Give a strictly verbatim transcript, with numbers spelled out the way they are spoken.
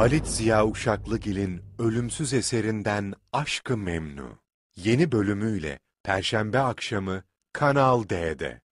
Halit Ziya Uşaklıgil'in ölümsüz eserinden Aşk-ı Memnu yeni bölümüyle Perşembe akşamı Kanal D'de.